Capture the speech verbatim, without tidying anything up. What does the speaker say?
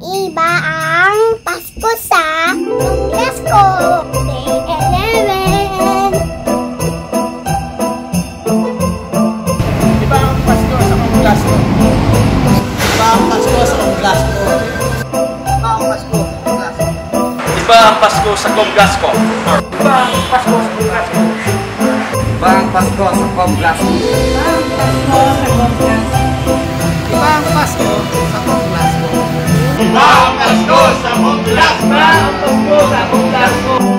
Iba ang Pasko sa Konggas ko. Day eleven. Iba ang Pasko sa Konggas ko. Iba ang Pasko sa Konggas ko. Iba ang Pasko sa Konggas ko. Iba ang Pasko sa Konggas ko. Iba ang Pasko sa Konggas ko. Iba ang Pasko sa Konggas ko. Iba ang Pasko sa Konggas ko. Iba ang Pasko sa Konggas ko.